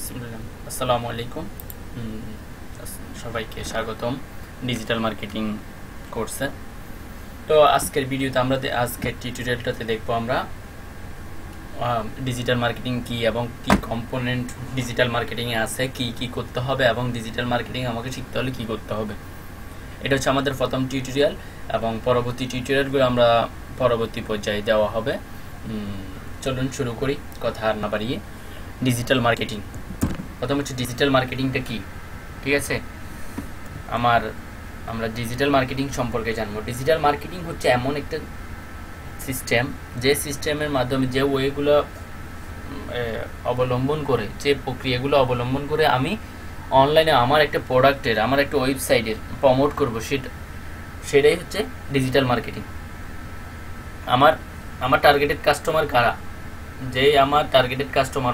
বিসমিল্লাহ। আসসালামু আলাইকুম। উম, সবাইকে স্বাগতম ডিজিটাল মার্কেটিং কোর্সে। তো আজকের ভিডিওতে আজকের টিউটোরিয়ালটাতে দেখবো আমরা ডিজিটাল মার্কেটিং কি এবং কি কম্পোনেন্ট ডিজিটাল মার্কেটিংয়ে আছে, কি কি করতে হবে এবং ডিজিটাল মার্কেটিং আমাকে শিখতে হলে কি করতে হবে। এটা হচ্ছে আমাদের প্রথম টিউটোরিয়াল এবং পরবর্তী টিউটোরিয়ালগুলো আমরা পরবর্তী পর্যায়ে দেওয়া হবে। চলুন শুরু করি, কথা আর না বাড়িয়ে। ডিজিটাল মার্কেটিং, প্রথম হচ্ছে ডিজিটাল মার্কেটিংটা কি, ঠিক আছে। আমরা ডিজিটাল মার্কেটিং সম্পর্কে জানবো। ডিজিটাল মার্কেটিং হচ্ছে এমন একটা সিস্টেম, যে সিস্টেমের মাধ্যমে যে ওয়েগুলো অবলম্বন করে, যে প্রক্রিয়াগুলো অবলম্বন করে আমি অনলাইনে আমার একটা প্রোডাক্টের, আমার একটা ওয়েবসাইটের প্রমোট করবো, সেটাই হচ্ছে ডিজিটাল মার্কেটিং। আমার টার্গেটেড কাস্টমার কারা, যে আমার টার্গেটেড কাস্টমার,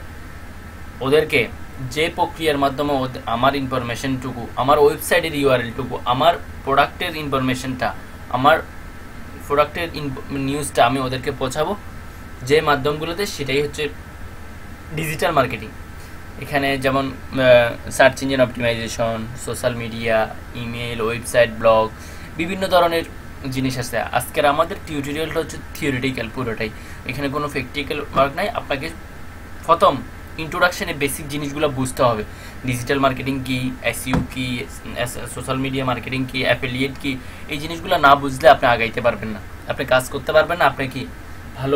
ওদেরকে যে প্রক্রিয়ার মাধ্যমে আমার ইনফরমেশনটুকু, আমার ওয়েবসাইটের ইউআরএলটুকু, আমার প্রোডাক্টের ইনফরমেশনটা, আমার প্রোডাক্টের নিউজটা আমি ওদেরকে পৌঁছাবো যে মাধ্যমগুলোতে, সেটাই হচ্ছে ডিজিটাল মার্কেটিং। এখানে যেমন search engine optimisation, social media, email, website, blog, বিভিন্ন ধরনের জিনিস আছে। আজকের আমাদের টিউটোরিয়ালটা হচ্ছে থিওরিটিক্যাল পুরোটাই, এখানে কোনো প্র্যাকটিক্যাল ওয়ার্ক নাই। আপনাকে প্রথম ইন্ট্রোডাকশনে বেসিক জিনিসগুলো বুঝতে হবে। ডিজিটাল মার্কেটিং কি, এসইও কি, সোশ্যাল মিডিয়া মার্কেটিং কি, অ্যাফিলিয়েট কি, এই জিনিসগুলো না বুঝলে আপনি আগাইতে পারবেন না, আপনি কাজ করতে পারবেন না, আপনি কি ভালো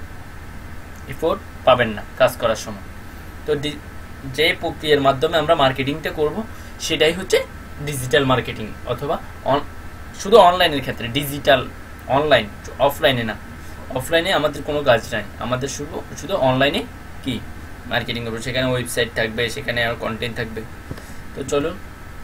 এফোর্ট পাবেন না কাজ করার সময়। তো যে প্রক্রিয়ার মাধ্যমে আমরা মার্কেটিংটা করব, সেটাই হচ্ছে ডিজিটাল মার্কেটিং, অথবা শুধু অনলাইনের ক্ষেত্রে ডিজিটাল, অনলাইন, অফলাইনে না। অফলাইনে আমাদের কোনো কাজ নাই, আমাদের শুধু অনলাইনে কি মার্কেটিং করবো। সেখানে ওয়েবসাইট থাকবে, সেখানে আর কন্টেন্ট থাকবে। তো চলুন,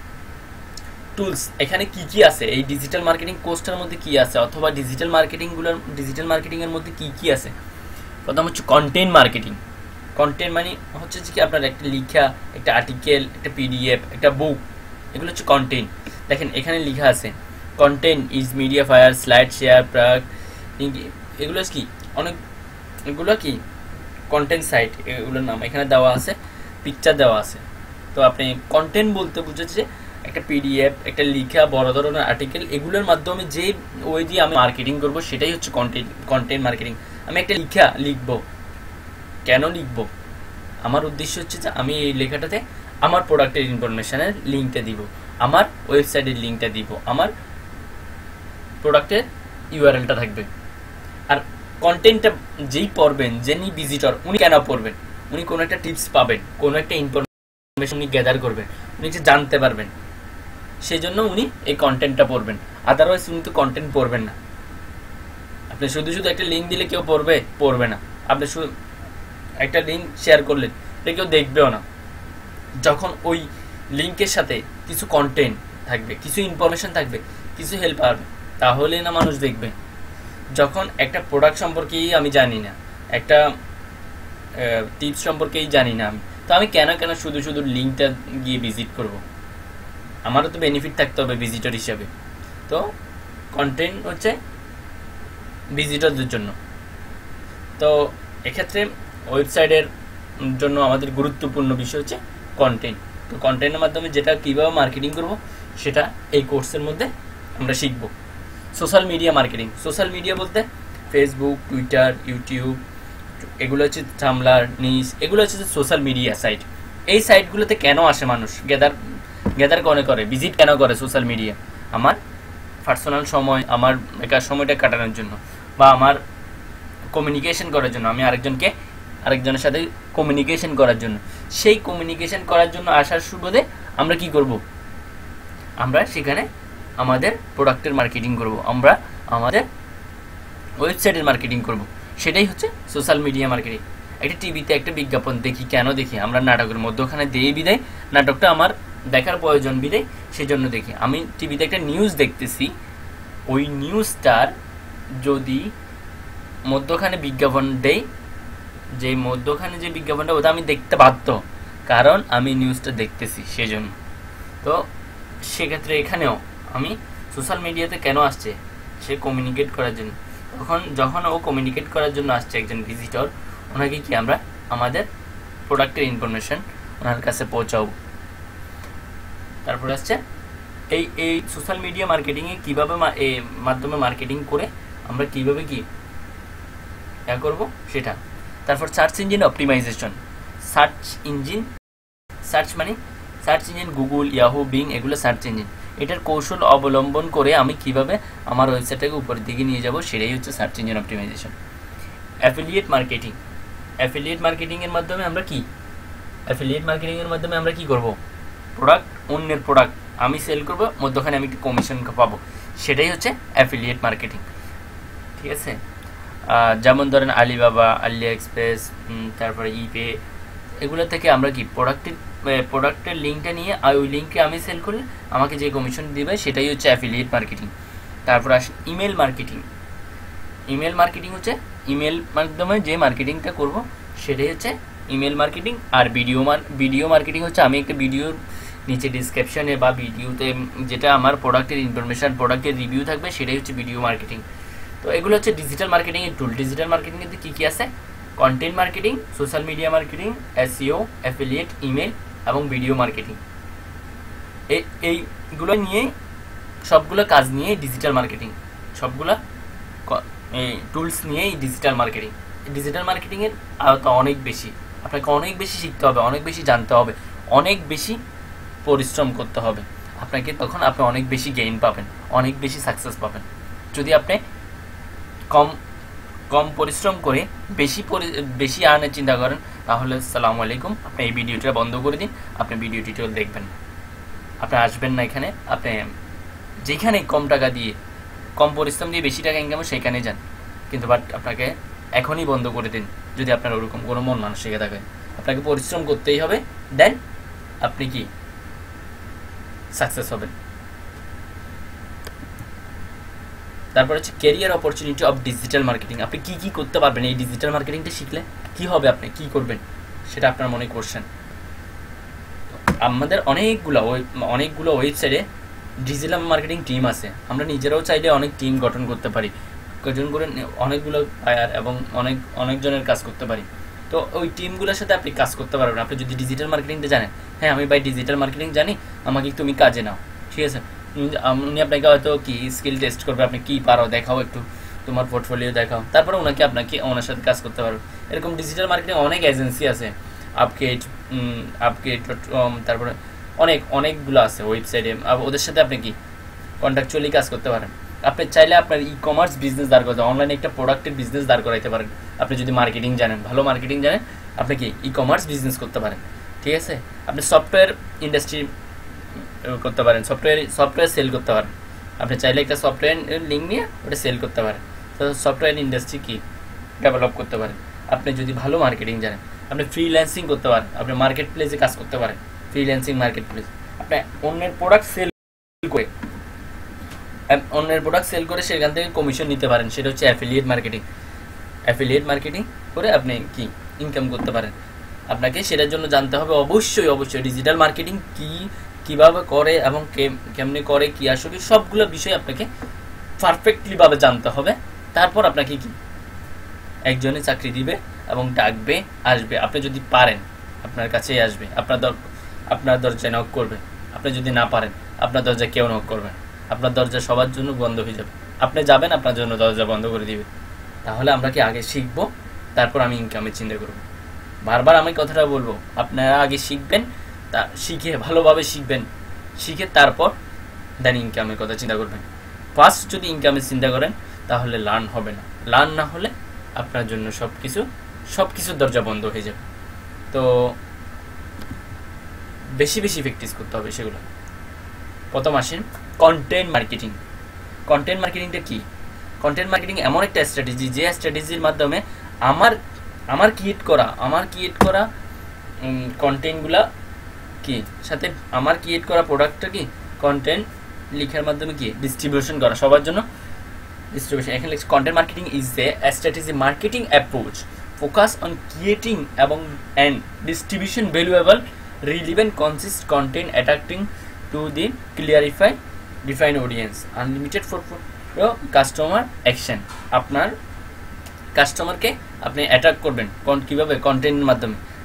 টুলস এখানে কি কি আছে, এই ডিজিটাল মার্কেটিং কোর্সটার মধ্যে কি আছে, অথবা ডিজিটাল মার্কেটিংয়ের মধ্যে কি কি আছে। প্রথম হচ্ছে কন্টেন্ট মার্কেটিং। কন্টেন্ট মানে হচ্ছে যে কি, আপনার একটা লিখা, একটা আর্টিকেল, একটা পিডিএফ, একটা বুক, এগুলো হচ্ছে কন্টেন্ট। দেখেন এখানে লেখা আছে content is media fire, slide share, প্রাক, এগুলো কি এগুলো কি কন্টেন্ট সাইট, এগুলোর নাম এখানে দেওয়া আছে, পিকচার দেওয়া আছে। তো আপনি কন্টেন্ট বলতে বুঝেছে একটা পিডিএফ, একটা লিখা, বড় ধরনের আর্টিকেল, এগুলোর মাধ্যমে যে ওই দিয়ে আমি মার্কেটিং করব, সেটাই হচ্ছে কন্টেন্ট মার্কেটিং। আমি একটা লিখবো, কেন লিখবো? আমার উদ্দেশ্য হচ্ছে যে আমি এই লেখাটাতে আমার প্রোডাক্টের ইনফরমেশনের লিঙ্কটা দিব, আমার ওয়েবসাইটের লিঙ্কটা দিব, আমার প্রোডাক্টের ইউআরএলটা থাকবে। আর কন্টেন্টটা যেই পড়বেন, যিনি ভিজিটর, উনি কেন পড়বেন? উনি কোনো একটা টিপস পাবেন, কোনো একটা ইনফরমেশন উনি গ্যাদার করবেন, উনি যে জানতে পারবেন, সেই জন্য উনি এই কন্টেন্টটা পড়বেন। আদারওয়াইজ উনি তো কন্টেন্ট পড়বেন না। আপনি শুধু একটা লিঙ্ক দিলে কেউ পড়বে না। আপনি শুধু একটা লিঙ্ক শেয়ার করলেন, এটা কেউ দেখবেও না। যখন ওই লিঙ্কের সাথে কিছু কন্টেন্ট থাকবে, কিছু ইনফরমেশন থাকবে, কিছু হেল্প পাবে, তাহলে না মানুষ দেখবে। যখন একটা প্রোডাক্ট সম্পর্কেই আমি জানি না, একটা টিপস সম্পর্কেই জানি না আমি, তো আমি কেন শুধু লিঙ্কটা গিয়ে ভিজিট করব? আমারও তো বেনিফিট থাকতে হবে ভিজিটর হিসাবে। তো কন্টেন্ট হচ্ছে ভিজিটরদের জন্য। তো এক্ষেত্রে ওয়েবসাইটের জন্য আমাদের গুরুত্বপূর্ণ বিষয় হচ্ছে কন্টেন্ট। তো কন্টেন্টের মাধ্যমে যেটা কীভাবে মার্কেটিং করব, সেটা এই কোর্সের মধ্যে আমরা শিখব। Social media marketing, social media বলতে ফেসবুক, টুইটার, ইউটিউব, এগুলো হচ্ছে টাম্বলার, নিস, এগুলো হচ্ছে সোশ্যাল মিডিয়া সাইট। এই সাইটগুলোতে কেন আসে মানুষ, গ্যাদার করে, ভিজিট কেন করে সোশ্যাল মিডিয়া? আমার পার্সোনাল সময়, আমার বেকার সময়টা কাটানোর জন্য, বা আমার কমিউনিকেশন করার জন্য, আমি আরেকজনের সাথে কমিউনিকেশন করার জন্য। সেই কমিউনিকেশন করার জন্য আসার সুবাদে আমরা কি করব? আমরা সেখানে আমাদের প্রোডাক্টের মার্কেটিং করব, আমরা আমাদের ওয়েবসাইটের মার্কেটিং করব। সেটাই হচ্ছে সোশ্যাল মিডিয়া মার্কেটিং। একটা টিভিতে একটা বিজ্ঞাপন দেখি, কেন দেখি? আমরা নাটকের মধ্যখানে দিয়ে বিদায়, নাটকটা আমার দেখার প্রয়োজন বিদায়, সেই জন্য দেখি। আমি টিভিতে একটা নিউজ দেখতেছি, ওই নিউজটার যদি মধ্যখানে বিজ্ঞাপন দেয়, যে মধ্যখানে যে বিজ্ঞাপনটা, ওটা আমি দেখতে বাধ্য, কারণ আমি নিউজটা দেখতেছি সেজন্য। তো সেক্ষেত্রে এখানেও আমি সোশ্যাল মিডিয়াতে কেন আসছে? সে কমিউনিকেট করার জন্য। যখন ও কমিউনিকেট করার জন্য আসছে, একজন ভিজিটর, ওনাকে কি আমরা আমাদের প্রোডাক্টের ইনফরমেশন ওনার কাছে পৌঁছাবো। তারপরে আসছে এই সোশ্যাল মিডিয়া মার্কেটিংয়ে কীভাবে মাধ্যমে মার্কেটিং করে আমরা কীভাবে কি করব সেটা। তারপর search engine optimisation. Search engine Google, Yahoo, Bing, এগুলো সার্চ ইঞ্জিন। এটার কৌশল অবলম্বন করে আমি কিভাবে আমার ওয়েবসাইটটাকে উপরের দিকে নিয়ে যাব, সেটাই হচ্ছে সার্চ ইঞ্জিন অপটিমাইজেশন। অ্যাফিলিয়েট মার্কেটিংয়ের মাধ্যমে আমরা কি করব, অন্যের প্রোডাক্ট আমি সেল করব, মধ্যখানে আমি একটু কমিশন পাবো, সেটাই হচ্ছে অ্যাফিলিয়েট মার্কেটিং। ঠিক আছে, যেমন ধরেন আলিবাবা, আলিয়া এক্সপ্রেস, তারপরে ইপে, এগুলো থেকে আমরা কি প্রোডাক্টের লিঙ্কটা নিয়ে ওই লিঙ্কে আমি সেল করলে আমাকে যে কমিশন দিবে সেটাই হচ্ছে অ্যাফিলিয়েট মার্কেটিং। তারপর আসে ইমেল মার্কেটিং হচ্ছে ইমেল মাধ্যমে যে মার্কেটিংটা করব সেটাই হচ্ছে ইমেল মার্কেটিং। আর ভিডিও মার্কেটিং হচ্ছে আমি একটা ভিডিওর নিচে ডিসক্রিপশনে বা ভিডিওতে যেটা আমার প্রোডাক্টের ইনফরমেশান, প্রোডাক্টের রিভিউ থাকবে, সেটাই হচ্ছে ভিডিও মার্কেটিং। তো এগুলো হচ্ছে ডিজিটাল মার্কেটিংয়ের টুল। ডিজিটাল মার্কেটিংয়ে কী কী আছে? Content marketing, social media marketing, SEO, affiliate, email এবং ভিডিও মার্কেটিং। এইগুলো নিয়ে সবগুলো কাজ নিয়ে ডিজিটাল মার্কেটিং, সবগুলো টুলস নিয়েই ডিজিটাল মার্কেটিংয়ের আওতা অনেক বেশি। আপনাকে অনেক বেশি শিখতে হবে, অনেক বেশি জানতে হবে, অনেক বেশি পরিশ্রম করতে হবে। তখন আপনি অনেক বেশি গেইন পাবেন, অনেক বেশি সাকসেস পাবেন। যদি আপনি কম পরিশ্রম করে বেশি আনার চিন্তা করেন, তাহলে আসসালামু আলাইকুম, আপনি এই ভিডিওটা বন্ধ করে দিন, আপনি ভিডিও টিউটোরিয়াল দেখবেন না, আপনি আসবেন না এখানে। আপনি যেখানে কম টাকা দিয়ে, কম পরিশ্রম দিয়ে বেশি টাকা ইনকাম সেখানে যান, কিন্তু আপনাকে এখনই বন্ধ করে দিন যদি আপনার ওরকম কোনো মন মানসিকতা থাকে। আপনাকে পরিশ্রম করতেই হবে, দেন আপনি কি সাকসেস হবেন। তারপর হচ্ছে career opportunity of digital marketing. আপনি কি করতে পারবেন এই ডিজিটাল মার্কেটিংটা শিখলে, কি হবে, আপনি কি করবেন, সেটা আপনার মনে করছেন। আমাদের অনেকগুলো ওয়েবসাইটে ডিজিটাল মার্কেটিং টিম আছে। আমরা নিজেরাও চাইলে অনেক টিম গঠন করতে পারি, গঠন করে অনেকগুলো বায়ার এবং অনেকজনের কাজ করতে পারি। তো ওই টিমগুলোর সাথে আপনি কাজ করতে পারবেন আপনি যদি ডিজিটাল মার্কেটিংটা জানেন। হ্যাঁ, আমি ডিজিটাল মার্কেটিং জানি, আমাকে তুমি কাজে নাও, ঠিক আছে। উনি আপনাকে হয়তো কি স্কিল টেস্ট করবে, আপনি কি পারো দেখাও, একটু তোমার পোর্টফোলিও দেখাও, তারপরে ওনার সাথে কাজ করতে পারো। এরকম ডিজিটাল মার্কেটিং অনেক এজেন্সি আছে, আপগেট, তারপরে অনেকগুলো আছে ওয়েবসাইটে। ওদের সাথে আপনি কি কন্ট্রাকচুয়ালি কাজ করতে পারেন। আপনি চাইলে আপনার ই-কমার্স বিজনেস দাঁড় করতে, অনলাইনে একটা প্রোডাক্টের বিজনেস দাঁড় করাইতে পারেন। আপনি যদি মার্কেটিং জানেন, ভালো মার্কেটিং জানেন, আপনি কি ই-কমার্স বিজনেস করতে পারেন, ঠিক আছে। আপনি সফটওয়্যার ইন্ডাস্ট্রি করতে পারেন, সফটওয়্যার সেল করতে পারেন। আপনি চাইলে একটা সফটওয়্যার লিঙ্ক নিয়ে ওটা সেল করতে পারেন, তো সফটওয়্যার ইন্ডাস্ট্রি কি ডেভেলপ করতে পারেন। আপনি যদি ভালো মার্কেটিং জানেন, আপনি ফ্রিল্যান্সিং করতে পারেন, আপনি মার্কেট প্লেসে কাজ করতে পারেন, ফ্রিল্যান্সিং মার্কেট প্লেস। আপনি অন্যের প্রোডাক্ট সেল করে সেখান থেকে কমিশন নিতে পারেন, সেটা হচ্ছে অ্যাফিলিয়েট মার্কেটিং করে আপনি কি ইনকাম করতে পারেন। আপনাকে সেটার জন্য জানতে হবে অবশ্যই ডিজিটাল মার্কেটিং কিভাবে করে এবং কেমনে করে, কি আসলে সবগুলো বিষয় আপনাকে পারফেক্টলি ভাবে জানতে হবে। তারপর আপনাকে কি একজনে চাকরি দিবে এবং ডাকবে, আসবে। আপনি যদি পারেন আপনার কাছেই আসবে, আপনার দরজায় নক করবে। আপনি যদি না পারেন আপনার দরজায় কেউ নক করবে, আপনার দরজা সবার জন্য বন্ধ হয়ে যাবে। আপনি যাবেন, আপনার জন্য দরজা বন্ধ করে দিবে। তাহলে আমরা কি আগে শিখবো, তারপর আমি ইনকামের চিন্তা করব। বারবার আমি কথাটা বলবো, আপনারা আগে শিখবেন, শিখে ভালোভাবে শিখে তারপর দেন ইনকামের কথা চিন্তা করবেন। ফার্স্ট যদি ইনকামের চিন্তা করেন তাহলে লার্ন হবে না, লার্ন না হলে আপনার জন্য সবকিছুর দরজা বন্ধ হয়ে যাবে। তো বেশি প্র্যাকটিস করতে হবে সেগুলো। প্রথম আসেন কন্টেন্ট মার্কেটিংটা কি? কন্টেন্ট মার্কেটিং এমন একটা স্ট্র্যাটেজি, যে স্ট্র্যাটেজির মাধ্যমে আমার ক্রিয়েট করা কন্টেন্টগুলা কি সাথে আমার ক্রিয়েট করা প্রোডাক্টটা কি কন্টেন্ট লেখার মাধ্যমে কি ডিস্ট্রিবিউশন করা সবার জন্য। ডিস্ট্রিবিউশন এখানে লিখছে content marketing is a strategy marketing approach focus on creating এবং and distribution valuable relevant consist content attracting to the clarify define audience unlimited for customer action. আপনার কাস্টমারকে আপনি অ্যাট্রাক্ট করবেন কীভাবে? কন্টেন্টের মাধ্যমে।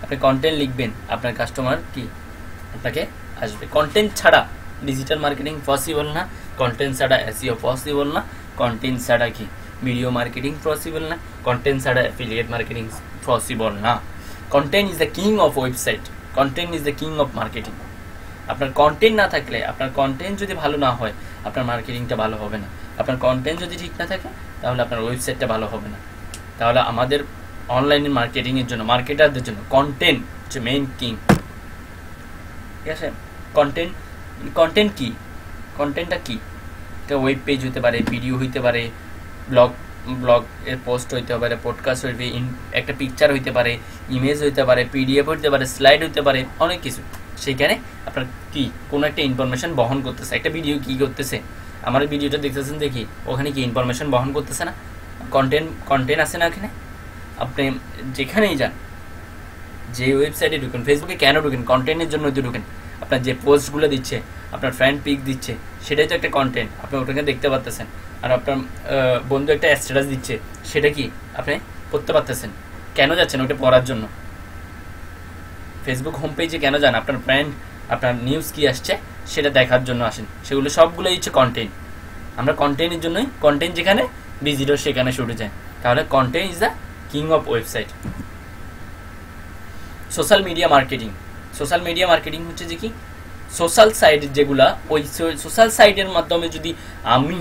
আপনি কন্টেন্ট লিখবেন, আপনার কাস্টমার কি আপনাকে আসবে। কন্টেন্ট ছাড়া ডিজিটাল মার্কেটিং পসিবল না, কন্টেন্ট ছাড়া এসইও পসিবল না, কন্টেন্ট ছাড়া কি ভিডিও মার্কেটিং পসিবল না, কন্টেন্ট ছাড়া অ্যাফিলিয়েট মার্কেটিং পসিবল না। Content is the king of website, content is the king of marketing. আপনার কন্টেন্ট না থাকলে, আপনার কন্টেন্ট যদি ভালো না হয়, আপনার মার্কেটিংটা ভালো হবে না। আপনার কন্টেন্ট যদি ঠিক না থাকে, তাহলে আপনার ওয়েবসাইটটা ভালো হবে না। তাহলে আমাদের অনলাইনে মার্কেটিংয়ের জন্য, মার্কেটারদের জন্য কন্টেন্ট হচ্ছে মেইন কিং। ঠিক আছে, কন্টেন্ট, কন্টেন্ট কি, কন্টেন্টটা কি? এটা ওয়েব পেজ হতে পারে, ভিডিও হইতে পারে, ব্লগ এর পোস্ট হইতে পারে, পডকাস্ট হইতে, একটা পিকচার হইতে পারে, ইমেজ হইতে পারে, পিডিএফ হইতে পারে, স্লাইড হইতে পারে, অনেক কিছু। সেইখানে আপনার কি কোনো একটা ইনফরমেশন বহন করতেছে। একটা ভিডিও কি করতেছে, আমার ভিডিওটা দেখতেছেন দেখি, ওখানে কি ইনফরমেশন বহন করতেছে না? কন্টেন্ট আছে না ওখানে? আপনি যেখানেই যান, যে ওয়েবসাইটে ঢুকেন, ফেসবুকে কেন ঢুকেন? কন্টেন্টের জন্য তো ঢুকেন। আপনার যে পোস্টগুলো দিচ্ছে, আপনার ফ্রেন্ড পিক দিচ্ছে, সেটাই তো একটা কন্টেন্ট, আপনি ওটাকে দেখতে পারতেছেন। আর আপনার বন্ধু একটা স্ট্যাটাস দিচ্ছে, সেটা কি আপনি পড়তে পারতেছেন। কেন যাচ্ছেন? ওটা পড়ার জন্য। ফেসবুক হোম পেজে কেন যান? আপনার ফ্রেন্ড আপনার নিউজ কি আসছে সেটা দেখার জন্য আসেন। সেগুলো সবগুলোই হচ্ছে কন্টেন্ট। আমরা কন্টেন্টের জন্যই, কন্টেন্ট যেখানে ভিজিটর সেখানে ছুটে যায়। তাহলে content is the king of website. Social media marketing, social media marketing হচ্ছে যে কি, সোশ্যাল সাইট যেগুলা, ওই সোশ্যাল সাইটের মাধ্যমে যদি আমি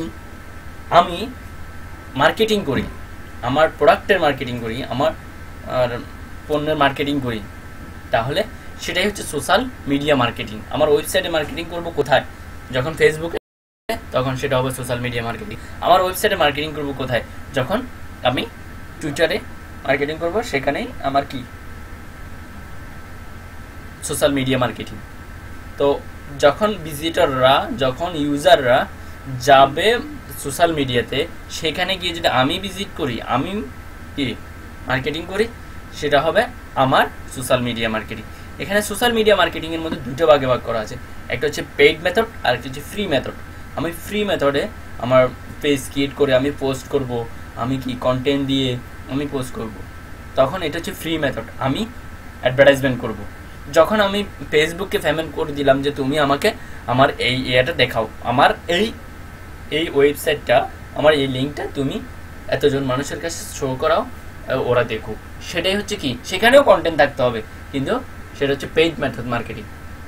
মার্কেটিং করি, আমার প্রোডাক্টের মার্কেটিং করি, আমার পণ্যের মার্কেটিং করি, তাহলে সেটাই হচ্ছে সোশ্যাল মিডিয়া মার্কেটিং। আমার ওয়েবসাইটে মার্কেটিং করব কোথায়? যখন ফেসবুকে, তখন সেটা হবে সোশ্যাল মিডিয়া মার্কেটিং। আমার ওয়েবসাইটে মার্কেটিং করব কোথায়? যখন আমি টুইটারে মার্কেটিং করব, সেখানেই আমার কি সোশ্যাল মিডিয়া মার্কেটিং। তো যখন ভিজিটররা, যখন ইউজাররা যাবে সোশ্যাল মিডিয়াতে, সেখানে গিয়ে যদি আমি ভিজিট করি, আমি কি মার্কেটিং করি, সেটা হবে আমার সোশ্যাল মিডিয়া মার্কেটিং। এখানে সোশ্যাল মিডিয়া মার্কেটিংয়ের মধ্যে দুটো ভাগে ভাগ করা আছে। একটা হচ্ছে পেইড মেথড, আর একটা হচ্ছে ফ্রি মেথড। আমি ফ্রি মেথডে আমার পেজ ক্রিয়েট করে আমি পোস্ট করব, আমি কি কন্টেন্ট দিয়ে আমি পোস্ট করব, তখন এটা হচ্ছে ফ্রি মেথড। আমি অ্যাডভার্টাইজমেন্ট করব। যখন আমি ফেসবুককে পেমেন্ট করে দিলাম যে তুমি আমাকে আমার এই এটা দেখাও, আমার এই ওয়েবসাইটটা, আমার এই লিঙ্কটা তুমি এতজন মানুষের কাছে শো করাও, ওরা দেখুক, সেটাই হচ্ছে কি, সেখানেও কন্টেন্ট থাকতে হবে, কিন্তু সেটা হচ্ছে paid method marketing.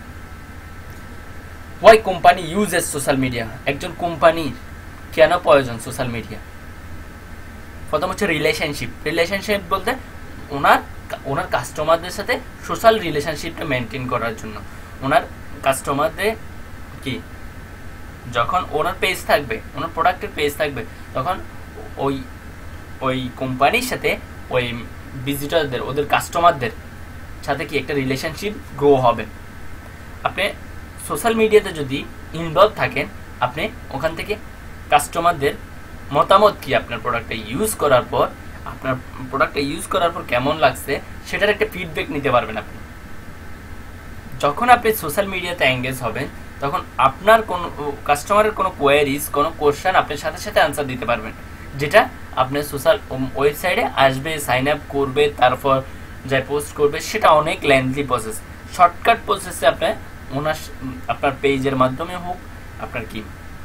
Why company uses social media? একজন কোম্পানির কেন প্রয়োজন সোশ্যাল মিডিয়া? প্রথম হচ্ছে রিলেশনশিপ বলতে ওনার কাস্টমারদের সাথে সোশ্যাল রিলেশনশিপটা মেনটেন করার জন্য। ওনার কাস্টমারদের কি, যখন ওনার পেজ থাকবে, ওনার প্রোডাক্টের পেজ থাকবে, তখন ওই কোম্পানির সাথে ওই ভিজিটরদের, ওদের কাস্টমারদের সাথে কি একটা রিলেশনশিপ গ্রো হবে। আপনি সোশ্যাল মিডিয়াতে যদি ইনভলভ থাকেন, আপনি ওখান থেকে কাস্টমারদের মতামত কি, আপনার প্রোডাক্টটা ইউজ করার পর, আপনার প্রোডাক্টটা ইউজ করার পর কেমন লাগছে, সেটার একটা ফিডব্যাক নিতে পারবেন আপনি। যখন আপনি সোশ্যাল মিডিয়াতে এঙ্গেজ হবেন, তখন আপনার কোনো কাস্টমারের কোনো কোয়ারিজ, কোনো কোশ্চেন আপনার সাথে সাথে আনসার দিতে পারবেন, যেটা আপনার সোশ্যাল ওয়েবসাইটে আসবে, সাইন আপ করবে, তারপর যাই পোস্ট করবে, সেটা অনেক লেন্থি প্রসেস। শর্টকাট প্রসেসে আপনার পেজের মাধ্যমে হোক, আপনার কি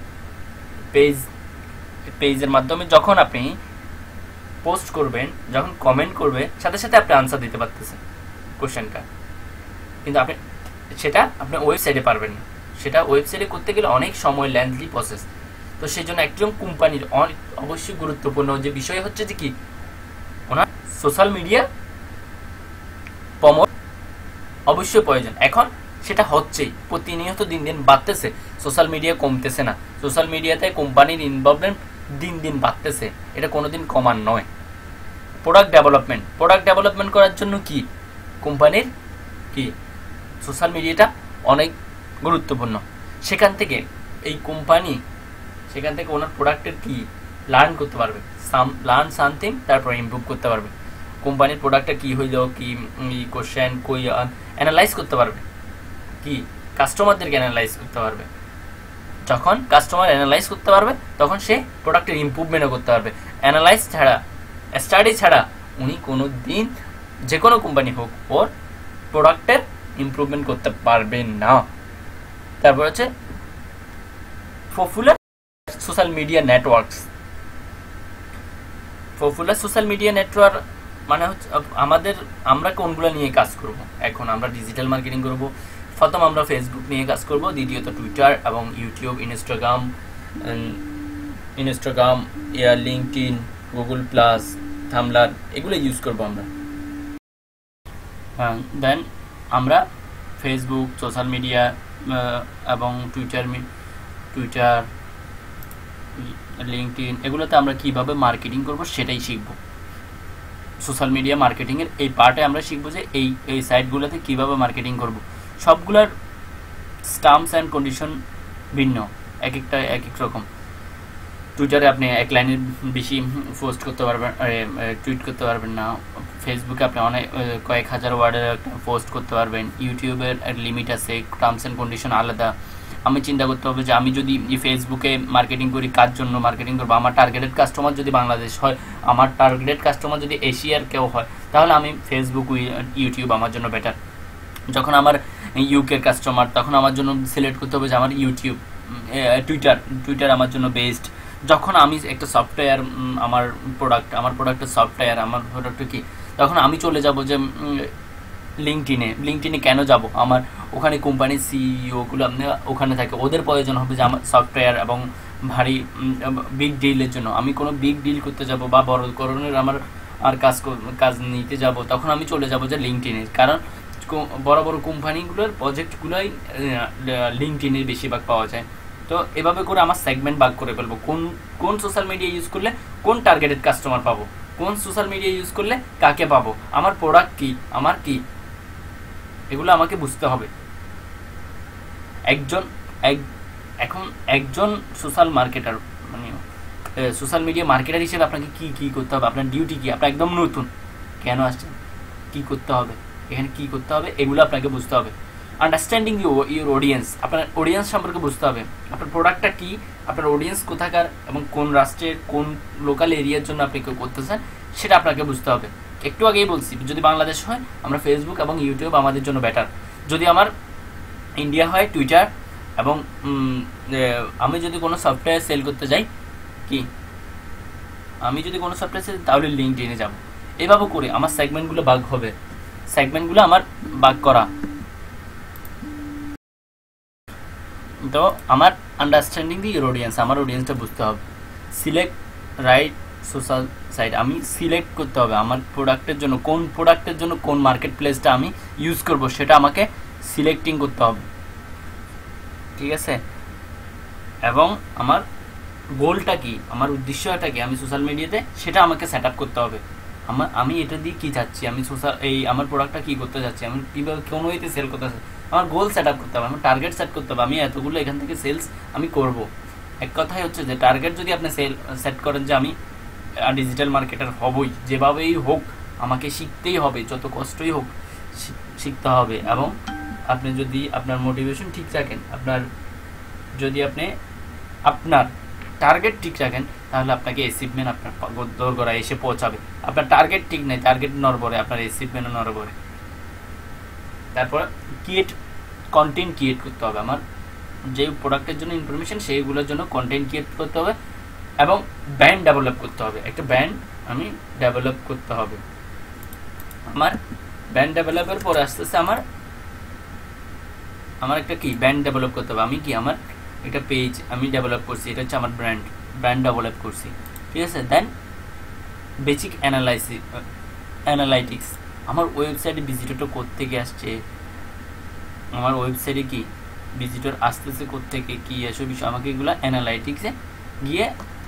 পেজের মাধ্যমে যখন আপনি পোস্ট করবেন, যখন কমেন্ট করবে, সাথে সাথে আপনি আনসার দিতে পারতেছেন কোশ্চেনটা, কিন্তু আপনি সেটা আপনার ওয়েবসাইটে পারবেন না। সেটা ওয়েবসাইটে করতে গেলে অনেক সময়, লেন্থি প্রসেস। তো সেই জন্য একজন কোম্পানির অবশ্যই গুরুত্বপূর্ণ যে বিষয় হচ্ছে যে কি, ওনার সোশ্যাল মিডিয়া প্রমোট অবশ্যই প্রয়োজন। এখন সেটা হচ্ছেই, প্রতিনিয়ত দিন দিন বাড়তেছে, সোশ্যাল মিডিয়া কমতেছে না। সোশ্যাল মিডিয়াতে কোম্পানির ইনভলভমেন্ট দিন দিন বাড়তেছে, এটা কোনোদিন কমার নয়। প্রোডাক্ট ডেভেলপমেন্ট করার জন্য কি কোম্পানির কি সোশ্যাল মিডিয়াটা অনেক গুরুত্বপূর্ণ। সেখান থেকে এই কোম্পানি, সেখান থেকে ওনার প্রোডাক্টের কি লার্ন করতে পারবে, লার্ন সামথিং, তারপর ইমপ্রুভ করতে পারবে। কোম্পানির প্রোডাক্টটা কি হইল, কি কোশ্চেন কই অ্যানালাইজ করতে পারবে, কি কাস্টমারদেরকে অ্যানালাইজ করতে পারবে। যখন কাস্টমার অ্যানালাইজ করতে পারবে, তখন সে প্রোডাক্টের ইমপ্রুভমেন্টও করতে পারবে। অ্যানালাইজ ছাড়া, স্টাডি ছাড়া উনি কোনো দিন, যে কোনো কোম্পানি হোক, ওর প্রোডাক্টের ইমপ্রুভমেন্ট করতে পারবেন না। তারপর হচ্ছে popular social media networks. Popular social media network মানে হচ্ছে আমরা কোনগুলো নিয়ে কাজ করব। এখন আমরা ডিজিটাল মার্কেটিং করব। প্রথম আমরা ফেসবুক নিয়ে কাজ করব, দ্বিতীয়ত টুইটার এবং YouTube, Instagram, LinkedIn, Google plus, Tumblr, এগুলো ইউজ করব আমরা। দেন আমরা ফেসবুক, সোশ্যাল মিডিয়া এবং টুইটার, লিঙ্কডইন, এগুলোতে আমরা কিভাবে মার্কেটিং করব সেটাই শিখব। সোশ্যাল মিডিয়া মার্কেটিংয়ের এই পার্টে আমরা শিখব যে এই সাইটগুলোতে কিভাবে মার্কেটিং করব। সবগুলোর টার্মস অ্যান্ড কন্ডিশন ভিন্ন, এক একটা এক এক রকম। টুইটারে আপনি এক লাইনের বেশি পোস্ট করতে পারবেন, টুইট করতে পারবেন না। ফেসবুকে আপনি অনেক কয়েক হাজার ওয়ার্ডের একটা পোস্ট করতে পারবেন। ইউটিউবের লিমিট আছে, টার্মস অ্যান্ড কন্ডিশন আলাদা। আমি চিন্তা করতে হবে যে আমি যদি ফেসবুকে মার্কেটিং করি, কার জন্য মার্কেটিং করবো। আমার টার্গেটেড কাস্টমার যদি বাংলাদেশ হয়, আমার টার্গেটেড কাস্টমার যদি এশিয়ার কেউ হয়, তাহলে আমি ফেসবুক, ইউটিউব আমার জন্য বেটার। যখন আমার ইউকের কাস্টমার, তখন আমার জন্য সিলেক্ট করতে হবে যে আমার ইউটিউব, টুইটার আমার জন্য বেস্ট। যখন আমি একটা সফটওয়্যার, আমার প্রোডাক্টের সফটওয়্যার, আমার প্রোডাক্ট কি, তখন আমি চলে যাব যে লিঙ্কডইনে কেন যাব? আমার ওখানে কোম্পানির সিইওগুলো ওখানে থাকে, ওদের প্রয়োজন হবে যে আমার সফটওয়্যার এবং ভারী বিগ ডিলের জন্য। আমি কোনো বিগ ডিল করতে যাব বা বড় ধরনের আমার কাজ নিতে যাব, তখন আমি চলে যাব যে লিঙ্কডইনে। কারণ বড় বড় কোম্পানিগুলোর প্রজেক্টগুলোই লিঙ্কডইনে বেশিরভাগ পাওয়া যায়। তো এভাবে করে আমার সেগমেন্ট ভাগ করে ফেলবো, কোন সোশ্যাল মিডিয়া ইউজ করলে কোন টার্গেটেড কাস্টমার পাবো, কোন সোশ্যাল মিডিয়া ইউজ করলে কাকে পাবো, আমার প্রোডাক্ট কি, আমার কি, এগুলো আমাকে বুঝতে হবে। এখন একজন সোশ্যাল মার্কেটার, মানে সোশ্যাল মিডিয়া মার্কেটার হিসেবে আপনাকে কি করতে হবে, আপনার ডিউটি কি, আপনার একদম নতুন, কেন আসছেন, কি করতে হবে, এখানে কি করতে হবে, এগুলো আপনাকে বুঝতে হবে। আন্ডারস্ট্যান্ডিং ইউর অডিয়েন্স, আপনার অডিয়েন্স সম্পর্কে বুঝতে হবে। আপনার প্রোডাক্টটা কি, আপনার অডিয়েন্স কোথাকার এবং কোন রাষ্ট্রের কোন লোকাল এরিয়ার জন্য আপনি কেউ করতেছেন, সেটা আপনাকে বুঝতে হবে। একটু আগেই বলছি, যদি বাংলাদেশ হয় আমরা ফেসবুক এবং ইউটিউব আমাদের জন্য বেটার। যদি আমার ইন্ডিয়া হয় টুইটার, এবং আমি যদি কোনো সফটওয়্যার সেল করতে যাই, তাহলে লিঙ্কডইনে যাব। এভাবে করে আমার সেগমেন্টগুলো ভাগ হবে, সেগমেন্টগুলো আমার ভাগ করা। তো আমার আন্ডারস্ট্যান্ডিং দি ইউর অডিয়েন্স, আমার অডিয়েন্সটা বুঝতে হবে। সিলেক্ট রাইট সোশ্যাল সাইট, আমি সিলেক্ট করতে হবে আমার প্রোডাক্টের জন্য কোন মার্কেট প্লেসটা আমি ইউজ করব, সেটা আমাকে সিলেক্টিং করতে হবে, ঠিক আছে। এবং আমার গোলটা কি, আমার উদ্দেশ্যটা কি আমি সোশ্যাল মিডিয়াতে, সেটা আমাকে সেট আপ করতে হবে। আমি এটা দিয়ে কি চাচ্ছি, আমি আমার প্রোডাক্টটা কি করতে চাচ্ছি, আমি কীভাবে কোন ওয়েতে সেল করতে চাচ্ছি, আমার গোল সেট আপ করতে হবে, আমার টার্গেট সেট করতে হবে। আমি এতগুলো এখান থেকে সেলস আমি করব। এক কথাই হচ্ছে যে টার্গেট যদি আপনি সেট করেন যে আমি ডিজিটাল মার্কেটার হবই, যেভাবেই হোক আমাকে শিখতেই হবে, যত কষ্টই হোক শিখতে হবে। এবং আপনি যদি আপনার মোটিভেশন ঠিক রাখেন, যদি আপনি আপনার টার্গেট ঠিক রাখেন, তাহলে আপনাকে অ্যাচিভমেন্ট আপনার দোরগোড়ায় এসে পৌঁছাবে। আপনার টার্গেট ঠিক নেই, টার্গেট নড়বড়ে, আপনার অ্যাচিভমেন্টও নড়বড়ে। তারপর কন্টেন্ট ক্রিয়েট করতে হবে। আমার যে প্রোডাক্টের জন্য ইনফরমেশন, সেইগুলোর জন্য কন্টেন্ট ক্রিয়েট করতে হবে এবং ব্র্যান্ড ডেভেলপ করতে হবে। একটা ব্র্যান্ড আমি ডেভেলপ করতে হবে। আমার ব্র্যান্ড ডেভেলপের পরে আস্তে আস্তে আমার একটা ব্র্যান্ড ডেভেলপ করতে হবে। আমার একটা পেজ আমি ডেভেলপ করছি, এটা হচ্ছে আমার ব্র্যান্ড ডেভেলপ করছি, ঠিক আছে। দেন বেসিক অ্যানালাইটিক্স, আমার ওয়েবসাইটে ভিজিটরটা কোত্থেকে আসছে, আমার ওয়েবসাইটে কি ভিজিটর আসতেছে কোত্থেকে, কি এসব বিষয় আমাকে এগুলো অ্যানালাইটিক্সে গিয়ে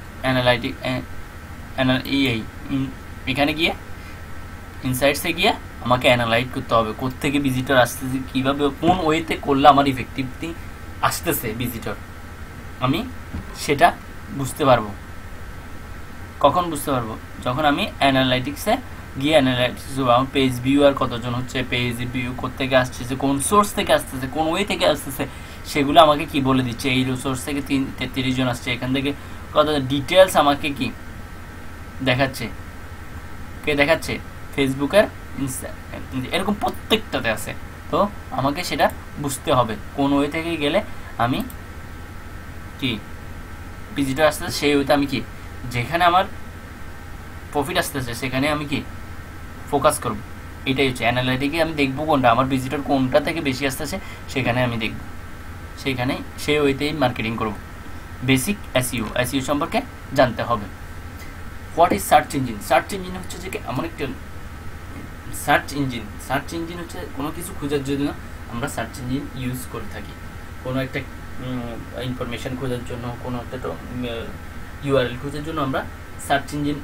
এখানে গিয়ে ইনসাইটসে গিয়ে আমাকে অ্যানালাইজ করতে হবে কোত্থেকে ভিজিটর আসতেছে, কীভাবে কোন ওয়েতে করলে আমার ইফেক্টিভলি আসতেছে ভিজিটর, আমি সেটা বুঝতে পারবো। কখন বুঝতে পারবো? যখন আমি অ্যানালাইটিক্সে গিয়ে অ্যানালাইটিক্স আমার পেজ ভিউ আর কতজন হচ্ছে, পেজ ভিউ কোত্থেকে আসতেছে, কোন সোর্স থেকে আসতেছে, কোন ওয়ে থেকে আসতেছে, সেগুলো আমাকে কি বলে দিচ্ছে। এই সোর্স থেকে 33 জন আসছে, এখান থেকে কত ডিটেলস আমাকে কি দেখাচ্ছে, কে দেখাচ্ছে? ফেসবুকের এরকম প্রত্যেকটাতে আছে। তো আমাকে সেটা বুঝতে হবে কোন ওয়ে থেকে গেলে আমি কি ভিজিটর আসতেছে, সেই ওয়েতে আমি কি যেখানে আমার প্রফিট আসতেছে সেখানে আমি কি ফোকাস করব। এটাই হচ্ছে অ্যানালাইটিকে আমি দেখবো কোনটা আমার ভিজিটর কোনটা থেকে বেশি আসতেছে, সেখানে আমি দেখব, সেইখানে সেই ওয়েতেই মার্কেটিং করব। বেসিক এসইও সম্পর্কে জানতে হবে। What is search engine? Search engine হচ্ছে যে আমার একটা সার্চ ইঞ্জিন হচ্ছে কোনো কিছু খোঁজার জন্য আমরা সার্চ ইঞ্জিন ইউজ করে থাকি। কোনো একটা ইনফরমেশন খোঁজার জন্য, কোনো একটা ইউআরএল খোঁজার জন্য আমরা সার্চ ইঞ্জিন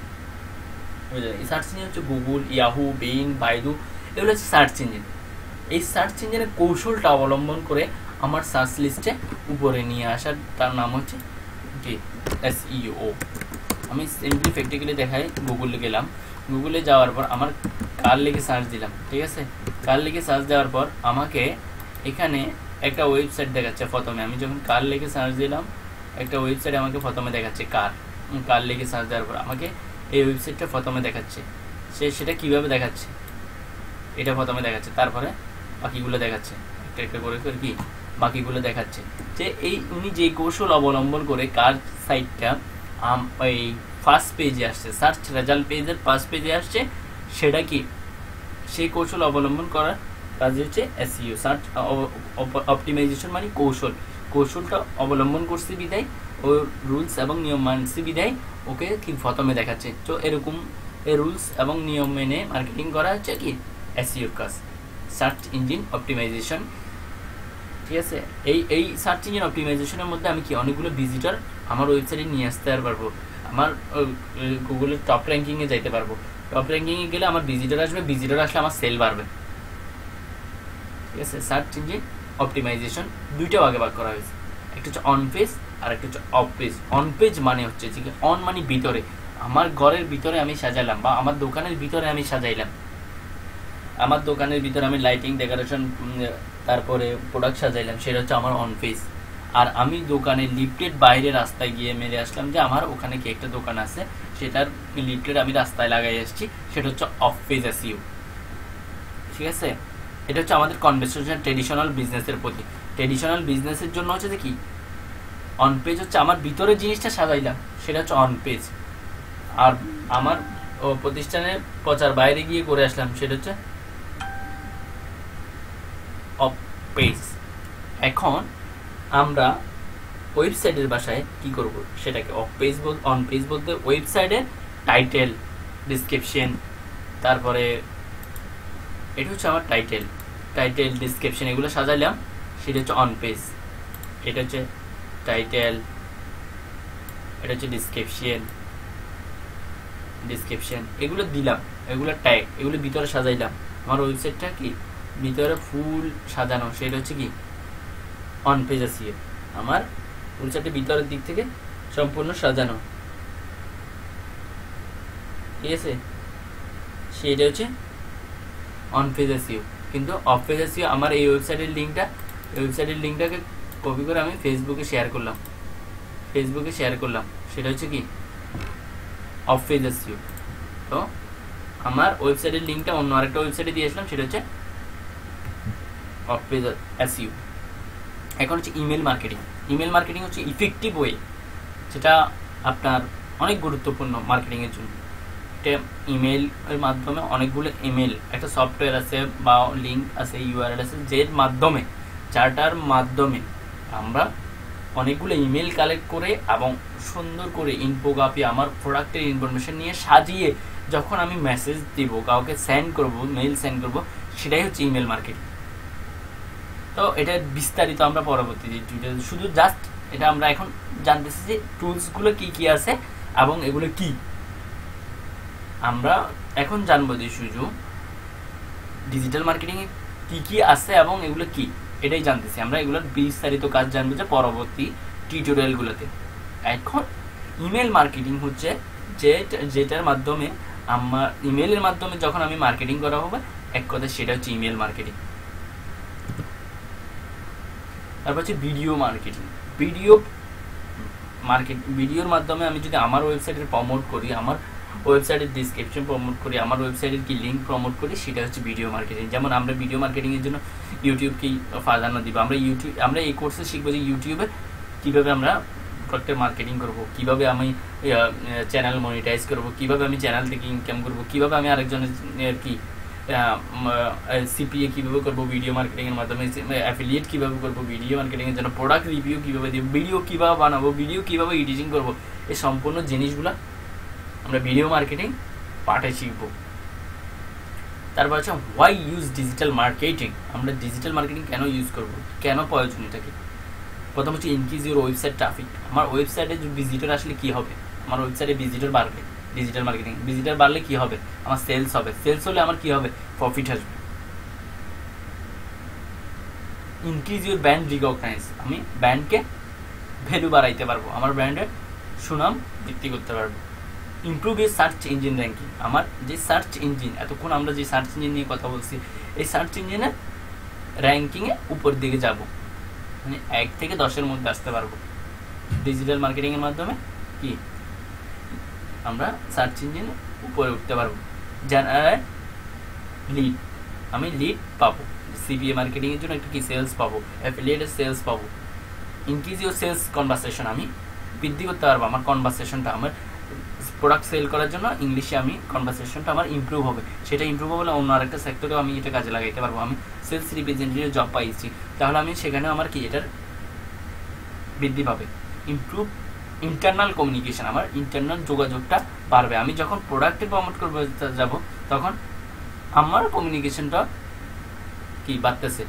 হচ্ছে গুগল, ইয়াহু, বিং, বাইদু, এগুলো হচ্ছে সার্চ ইঞ্জিন। এই সার্চ ইঞ্জিনের কৌশলটা অবলম্বন করে আমার সার্চ লিস্টে উপরে নিয়ে আসার তার নাম হচ্ছে কি এসইও। আমি সিম্পলি প্র্যাকটিক্যালি দেখাই। গুগলে গেলাম, গুগলে যাওয়ার পর আমার কার লিখে সার্চ দিলাম, ঠিক আছে। কার লিখে সার্চ দেওয়ার পর আমাকে এখানে একটা ওয়েবসাইট দেখাচ্ছে প্রথমে। আমি যখন কার লিখে সার্চ দিলাম, একটা ওয়েবসাইট আমাকে প্রথমে দেখাচ্ছে কার লিখে সার্চ দেওয়ার পর আমাকে এই ওয়েবসাইটটা প্রথমে দেখাচ্ছে। সেটা কিভাবে দেখাচ্ছে, এটা প্রথমে দেখাচ্ছে, তারপরে বাকিগুলো দেখাচ্ছে, একটা একটা করে কি বাকিগুলো দেখাচ্ছে। যে এই উনি যে কৌশল অবলম্বন করে কার সাইটটা এই ফার্স্ট পেজে আসছে, সার্চ রেজাল্ট পেজের ফার্স্ট পেজে আসছে, সেটা কি সেই কৌশল অবলম্বন করার কাজ হচ্ছে এসইও, সার্চ অপটিমাইজেশন। মানে কৌশলটা অবলম্বন করছে বিদায়, ও রুলস এবং নিয়ম মানছে বিদায় ওকে কি প্রথমে দেখাচ্ছে। তো এরকম এই রুলস এবং নিয়ম মেনে মার্কেটিং করা হচ্ছে কি এসইওর কাজ, সার্চ ইঞ্জিন অপটিমাইজেশন, ঠিক আছে। এই সার্চ ইঞ্জিন অপটিমাইজেশনের মধ্যে আমি কি অনেকগুলো ভিজিটর আমার ওয়েবসাইটে নিয়ে আসতে পারবো, আমার গুগলের টপ র্যাঙ্কিংয়ে যাইতে পারবো। টপ র্যাঙ্কিংয়ে গেলে আমার ভিজিটর আসবে, ভিজিটর আসলে আমার সেল বাড়বে, ঠিক আছে। সার্চ ইঞ্জিন অপটিমাইজেশন দুইটা ভাগে ভাগ করা হয়েছে, একটা হচ্ছে অন পেজ আর একটা হচ্ছে অফ পেজ। অন পেজ মানে হচ্ছে যে অন মানে ভিতরে, আমার ঘরের ভিতরে আমি সাজালাম বা আমার দোকানের ভিতরে আমি সাজাইলাম, আমার দোকানের ভিতরে আমি লাইটিং ডেকোরেশন তারপরে প্রোডাক্ট সাজাইলাম, সেটা হচ্ছে আমার অন পেজ। আর আমি দোকানের লিফটেড বাইরে রাস্তায় গিয়ে মেরে আসলাম যে আমার ওখানে কি একটা দোকান আছে, সেটার লিফটেড আমি রাস্তায় লাগাই আসছি, সেটা হচ্ছে অফ পেজ এসইও, ঠিক আছে। এটা হচ্ছে আমাদের কনভেনশনাল ট্রেডিশনাল বিজনেসের প্রতি। ট্রেডিশনাল বিজনেসের জন্য হচ্ছে যে কি অন পেজ হচ্ছে আমার ভিতরে জিনিসটা সাজাইলাম, সেটা হচ্ছে অন পেজ। আর আমার প্রতিষ্ঠানের প্রচার বাইরে গিয়ে করে আসলাম, সেটা হচ্ছে অফ পেজ। এখন আমরা ওয়েবসাইটের ভাষায় কি করব, সেটাকে অফ পেজ অন পেজ বলতে ওয়েবসাইটের টাইটেল, ডিসক্রিপশন, তারপরে এটা হচ্ছে আমার টাইটেল ডিসক্রিপশন, এগুলো সাজাইলাম, সেটা হচ্ছে অন পেজ। এটা হচ্ছে টাইটেল, এটা হচ্ছে ডিসক্রিপশন, এগুলো দিলাম, এগুলো ট্যাগ, এগুলো ভিতরে সাজাইলাম। আমার ওয়েবসাইটটা কি ভিতরে ফুল সাজানো, সেটা হচ্ছে কি অন পেজ এসইও। আমার ওয়েবসাইটের ভিতরের দিক থেকে সম্পূর্ণ সাজানো, ঠিক আছে, সেটা হচ্ছে অন পেজ এসইও। কিন্তু অফ পেজ এসইও আমার এই ওয়েবসাইটের লিঙ্কটাকে কপি করে আমি ফেসবুকে শেয়ার করলাম, সেটা হচ্ছে কি অফ পেজ এসইও। তো আমার ওয়েবসাইটের লিঙ্কটা অন্য আরেকটা ওয়েবসাইটে দিয়েছিলাম, সেটা হচ্ছে অফ পেজ এসইও। এখন হচ্ছে ইমেল মার্কেটিং হচ্ছে ইফেক্টিভ ওয়ে, যেটা আপনার অনেক গুরুত্বপূর্ণ মার্কেটিংয়ের জন্য। এটা ইমেল এর মাধ্যমে অনেকগুলো ইমেল, একটা সফটওয়্যার আছে বা লিঙ্ক আছে, ইউআরএল আছে, যারটার মাধ্যমে আমরা অনেকগুলো ইমেল কালেক্ট করে এবং সুন্দর করে ইনফোগ্রাফি আমার প্রোডাক্টের ইনফরমেশন নিয়ে সাজিয়ে যখন আমি মেসেজ দিব, কাউকে মেইল সেন্ড করব, সেটাই হচ্ছে ইমেল মার্কেটিং। তো এটা বিস্তারিত আমরা পরবর্তী শুধু জাস্ট এটা আমরা এখন জানতেছি যে টুলসগুলো কি কি আছে এবং এগুলো কি। আমরা এখন জানবো যে শুধু ডিজিটাল মার্কেটিং এ কি কি আছে এবং এগুলো কি, এটাই জানতেছি আমরা। এগুলোর বিস্তারিত কাজ জানবো যে পরবর্তী টিউটোরিয়ালগুলোতে। এখন ইমেল মার্কেটিং হচ্ছে যেটার মাধ্যমে আমার ইমেলের মাধ্যমে যখন আমি মার্কেটিং করা হবে, এক কথা সেটা হচ্ছে ইমেল মার্কেটিং। তারপর হচ্ছে ভিডিও মার্কেটিং। ভিডিওর মাধ্যমে আমি যদি আমার ওয়েবসাইটের প্রমোট করি, আমার ওয়েবসাইটের ডিসক্রিপশন প্রমোট করি, আমার ওয়েবসাইটের কি লিঙ্ক প্রমোট করি, সেটা হচ্ছে ভিডিও মার্কেটিং। যেমন আমরা ভিডিও মার্কেটিংয়ের জন্য ইউটিউবকেই প্রাধান্য দিব। আমরা এই কোর্সে শিখবো যে ইউটিউবে কীভাবে আমরা প্রোডাক্টের মার্কেটিং করব, কিভাবে আমি চ্যানেল মনিটাইজ করব, কিভাবে আমি চ্যানেল থেকে ইনকাম করব, কিভাবে আমি আরেকজনের কি সিপিএ কীভাবে করবো ভিডিও মার্কেটিংয়ের মাধ্যমে, অ্যাফিলিয়েট কীভাবে করবো ভিডিও মার্কেটিংয়ের জন্য, প্রোডাক্ট রিভিউ কীভাবে দিব, ভিডিও কীভাবে বানাবো, ভিডিও কীভাবে এডিটিং করবো, এই সম্পূর্ণ জিনিসগুলো আমরা ভিডিও মার্কেটিং পার্টে শিখবো। তারপর হচ্ছে হোয়াই ইউজ ডিজিটাল মার্কেটিং, আমরা ডিজিটাল মার্কেটিং কেন ইউজ করবো, কেন প্রয়োজন এটাকে। প্রথম হচ্ছে ইনক্রিজ ইউর ওয়েবসাইট ট্রাফিক, আমার ওয়েবসাইটে ভিজিটর আসলে কী হবে, আমার ওয়েবসাইটে ভিজিটর বাড়বে, ডিজিটাল মার্কেটিং ভিজিটর বাড়লে কি হবে, আমার সেলস হবে, সেলস হলে আমার কি হবে, প্রফিট আসবে। ইনক্রিজ ইউর ব্র্যান্ড রিকগনাইজ, আমি ব্র্যান্ডকে ভ্যালু বাড়াইতে পারবো, আমার ব্র্যান্ডের সুনাম বৃদ্ধি করতে পারবো। Improve your search engine ranking, আমার যে সার্চ ইঞ্জিন, এতক্ষণ আমরা যে সার্চ ইঞ্জিন নিয়ে কথা বলছি, এই সার্চ ইঞ্জিনের র্যাঙ্কিংয়ে উপর দিকে যাব, মানে 1 থেকে 10-এর মধ্যে আসতে পারবো ডিজিটাল মার্কেটিংয়ের মাধ্যমে। কি আমরা সার্চ ইঞ্জিনে উপরে উঠতে পারবো। জেনারেট লিড, আমি লিড পাবো, সিপিএ মার্কেটিংয়ের জন্য একটা কি সেলস পাবো, অ্যাফিলিয়েটের সেলস পাবো। ইনক্রিজ ইউর সেলস কনভারসেশন, আমি বৃদ্ধি করতে পারবো আমার কনভারসেশনটা, আমার প্রোডাক্ট সেল করার জন্য ইংলিশে আমি কনভারসেশনটা আমার ইমপ্রুভ হবে, সেটা ইমপ্রুভ হলে অন্য আরেকটা সেক্টরেও আমি এটা কাজে লাগাইতে পারবো। আমি সেলস রিপ্রেজেন্টেটিভ জব পাইছি, তাহলে আমি সেখানেও আমার কি এটার বৃদ্ধি পাবে। ইমপ্রুভ ইন্টারনাল কমিউনিকেশন, আমার ইন্টারনাল যোগাযোগটা বাড়বে, আমি যখন প্রোডাক্টের প্রমোট করবো যাব তখন আমার কমিউনিকেশনটা কি বাড়তেছে।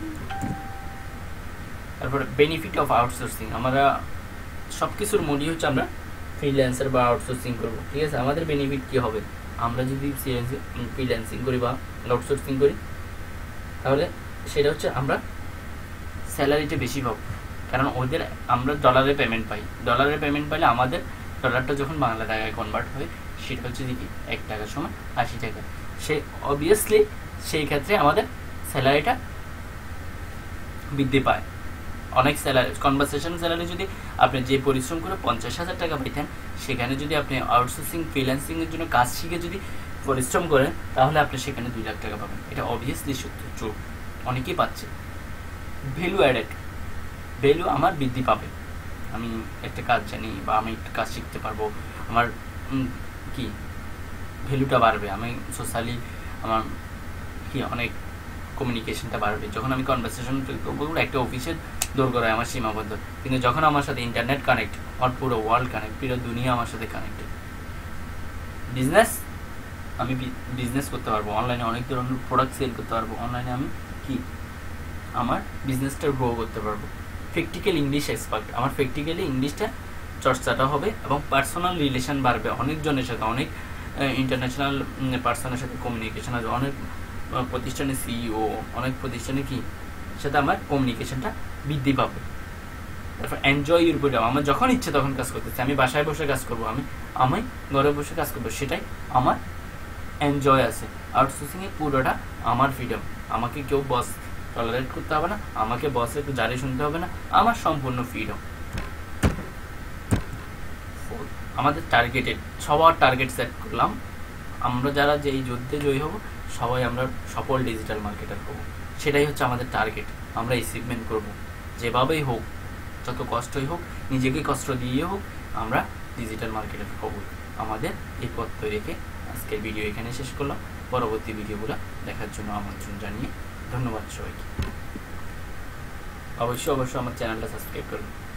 তারপরে বেনিফিট অফ আউটসোর্সিং, আমরা সব কিছুর মূলই হচ্ছে আমরা ফ্রিল্যান্সার বা আউটসোর্সিং করবো, ঠিক আছে। আমাদের বেনিফিট কী হবে, আমরা যদি ফ্রিল্যান্সিং করি বা আউটসোর্সিং করি, তাহলে সেটা হচ্ছে আমরা স্যালারিটা বেশি পাবো, কারণ ওদের আমরা ডলারে পেমেন্ট পাই, ডলারে পেমেন্ট পাইলে আমাদের ডলারটা যখন বাংলা টাকায় কনভার্ট হয় সেটা হচ্ছে কি 1 টাকার সময় 80 টাকা, সে অবভিয়াসলি সেই ক্ষেত্রে আমাদের স্যালারিটা বৃদ্ধি পায়। অনেক স্যালারি কনভারসেশন স্যালারি যদি আপনি যে পরিশ্রম করে 50,000 টাকা পাইতেন, সেখানে যদি আপনি আউটসোর্সিং ফ্রিল্যান্সিংয়ের জন্য কাজ শিখে যদি পরিশ্রম করেন, তাহলে আপনি সেখানে 2 লাখ টাকা পাবেন। এটা অবভিয়াসলি সত্য, ট্রু, অনেকেই পাচ্ছে। ভ্যালু অ্যাডেড, ভ্যালু আমার বৃদ্ধি পাবে, আমি একটা কাজ জানি বা আমি একটা কাজ শিখতে পারবো, আমার কি ভ্যালুটা বাড়বে, আমি সোশ্যালি আমার কি অনেক কমিউনিকেশনটা বাড়বে। যখন আমি কনভারসেশন করবো, একটা অফিসের দৌড় করায় আমার সীমাবদ্ধ, কিন্তু যখন আমার সাথে ইন্টারনেট কানেক্ট, আমার পুরো ওয়ার্ল্ড কানেক্ট, পুরো দুনিয়া আমার সাথে কানেক্টেড। বিজনেস, আমি বিজনেস করতে পারবো, অনলাইনে অনেক ধরনের প্রোডাক্ট সেল করতে পারবো, অনলাইনে আমি কি আমার বিজনেসটা গ্রো করতে পারবো। প্র্যাকটিক্যাল ইংলিশ এক্সপার্ট, আমার প্র্যাকটিক্যালি ইংলিশটা চর্চাটা হবে এবং পার্সোনাল রিলেশন বাড়বে, অনেকজনের সাথে, অনেক ইন্টারন্যাশনাল পার্সনের সাথে কমিউনিকেশন আছে, অনেক প্রতিষ্ঠানের সিইও, অনেক প্রতিষ্ঠানে কি সাথে আমার কমিউনিকেশনটা বৃদ্ধি পাবে। তারপর এনজয় ইউর ফ্রিডম, আমার যখন ইচ্ছে তখন কাজ করতেছি, আমি বাসায় বসে কাজ করবো, আমি ঘরে বসে কাজ করবো, সেটাই আমার এনজয় আছে। আউটসোর্সিংয়ে পুরোটা আমার ফ্রিডম, আমাকে কেউ বস টলারেট করতে হবে না, আমাকে বসের একটু জারি শুনতে হবে না, আমার সম্পূর্ণ ফ্রিডম। আমাদের টার্গেটেড, সবার টার্গেট সেট করলাম, আমরা যারা যে এই যুদ্ধে জয়ী হব সবাই আমরা সফল ডিজিটাল মার্কেটার হব, সেটাই হচ্ছে আমাদের টার্গেট। আমরা অ্যাচিভমেন্ট করব, যেভাবেই হোক, যত কষ্টই হোক, নিজেকে কষ্ট দিয়ে হোক, আমরা ডিজিটাল মার্কেটার হব। আমাদের এই পথ রেখে আজকের ভিডিও এখানে শেষ করলাম। পরবর্তী ভিডিওগুলো দেখার জন্য আমন্ত্রণ জানিয়ে ধন্যবাদ সবাইকে। অবশ্যই আমার চ্যানেলটা সাবস্ক্রাইব করুন।